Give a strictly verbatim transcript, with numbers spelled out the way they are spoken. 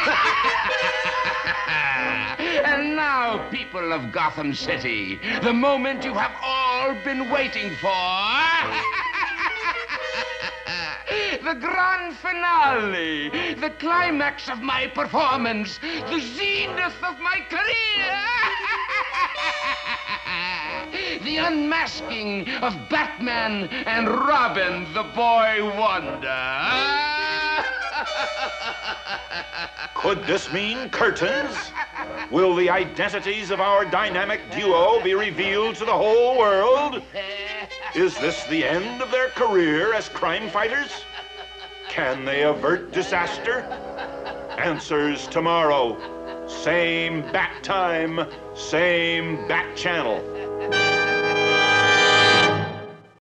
And now, people of Gotham City, the moment you have all been waiting for. The grand finale, the climax of my performance, the zenith of my career. The unmasking of Batman and Robin, the boy wonder. Could this mean curtains? Will the identities of our dynamic duo be revealed to the whole world? Is this the end of their career as crime fighters? Can they avert disaster? Answers tomorrow. Same bat time, same bat channel.